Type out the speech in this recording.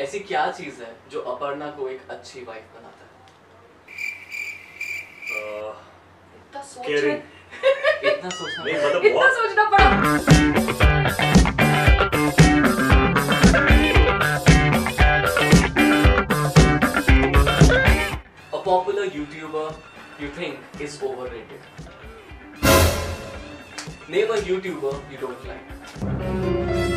ऐसी क्या चीज है जो अपर्णा को एक अच्छी वाइफ बनाता है? इतना सोच रहे, इतना सोचना नहीं, मतलब इतना सोचना पड़ा। A popular YouTuber you think is overrated. Name a YouTuber you don't like.